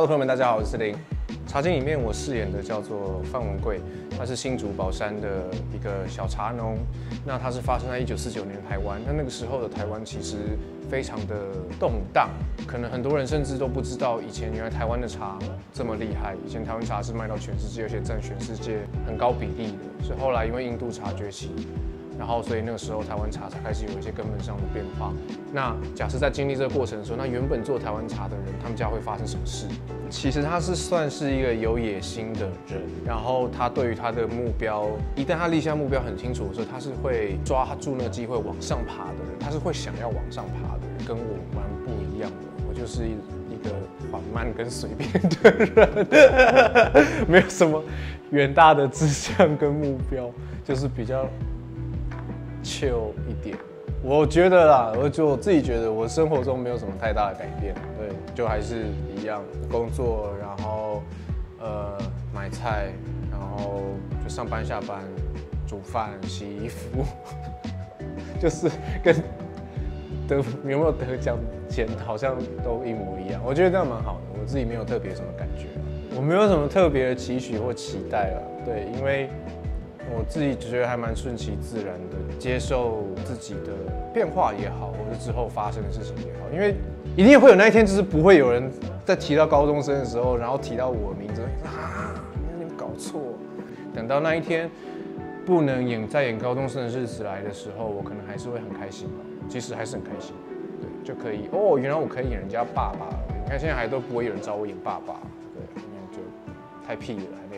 朋友们，大家好，我是林。茶经里面我饰演的叫做范文贵，他是新竹宝山的一个小茶农。那他是发生在1949年的台湾，那个时候的台湾其实非常的动荡，可能很多人甚至都不知道以前原来台湾的茶这么厉害。以前台湾茶是卖到全世界，而且占全世界很高比例的。所以后来因为印度茶崛起，然后所以那个时候台湾茶才开始有一些根本上的变化。那假设在经历这个过程的时候，那原本做台湾茶的人，他们家会发生什么事？其实他是算是一个有野心的人，然后他对于他的目标，一旦他立下目标很清楚的时候，他是会抓住那个机会往上爬的人，他是会想要往上爬的人，跟我蛮不一样的。我就是一个缓慢跟随便的人，没有什么远大的志向跟目标，就是比较chill一点。我觉得啦，我自己觉得，我生活中没有什么太大的改变，对，就还是一样工作，然后买菜，然后就上班下班，煮饭、洗衣服，就是跟有没有得奖前好像都一模一样。我觉得这样蛮好的，我自己没有特别什么感觉，我没有什么特别的期许或期待啦，对，因为我自己觉得还蛮顺其自然的，接受自己的变化也好，或者之后发生的事情也好，因为一定会有那一天，就是不会有人在提到高中生的时候，然后提到我的名字啊，你搞错。等到那一天不能再演高中生的日子来的时候，我可能还是会很开心吧，其实还是很开心，对，就可以哦，原来我可以演人家爸爸了。你看现在还都不会有人找我演爸爸，对，因为就太屁了。